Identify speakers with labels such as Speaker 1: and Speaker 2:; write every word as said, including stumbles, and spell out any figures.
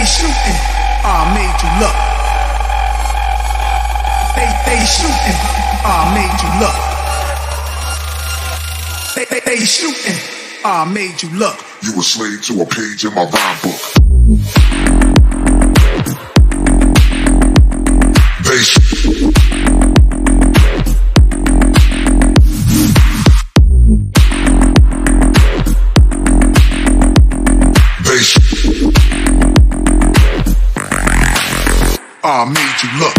Speaker 1: shooting, I made you look. They, they shooting, I made you look. They, they, they shooting, I made you look.
Speaker 2: You a slave to a page in my rhyme book. They sh- They sh- I made you look.